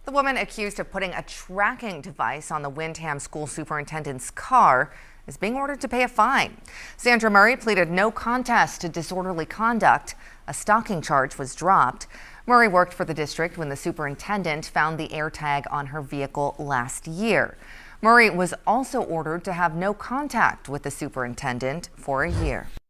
The woman accused of putting a tracking device on the Windham School Superintendent's car is being ordered to pay a fine. Sandra Murray pleaded no contest to disorderly conduct. A stalking charge was dropped. Murray worked for the district when the superintendent found the AirTag on her vehicle last year. Murray was also ordered to have no contact with the superintendent for a year.